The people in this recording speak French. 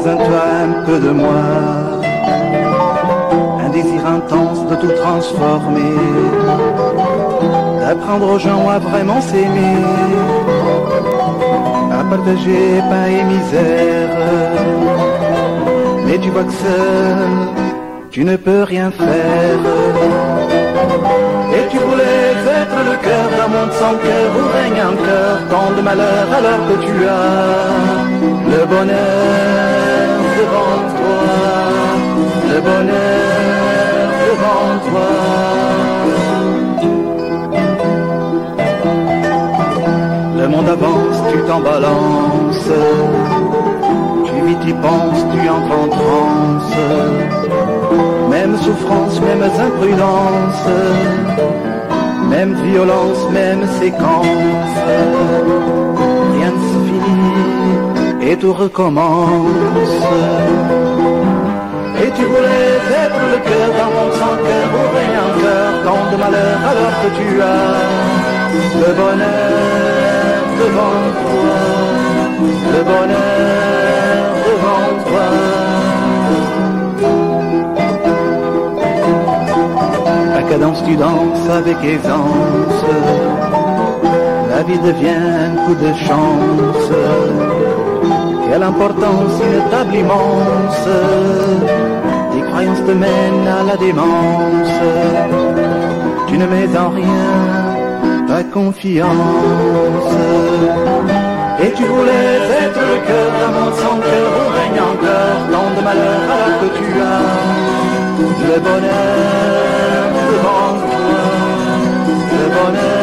Souviens-toi un peu de moi, un désir intense de tout transformer, d'apprendre aux gens à vraiment s'aimer, à partager pain et misère. Mais tu vois que seul, tu ne peux rien faire. Et tu voulais être le cœur d'un monde sans cœur où règne un cœur tant de malheur alors que tu as le bonheur devant toi, le bonheur devant toi. Le monde avance, tu t'en balances, tu vis, tu penses, tu entres en transe. Même souffrance, mêmes imprudences, même violence, même séquence. Rien ne se finit et tout recommence. Et tu voulais être le cœur d'un monde sans cœur où règne un cœur tant de malheur alors que tu as le bonheur devant toi, le bonheur devant toi. À cadence tu danses avec aisance, la vie devient un coup de chance. Quelle importance une table immense, tes croyances te mènent à la démence. Tu ne mets en rien ta confiance. Et tu voulais être le cœur d'un monde sans cœur où règne encore tant de malheur alors que tu as le bonheur devant toi, le bonheur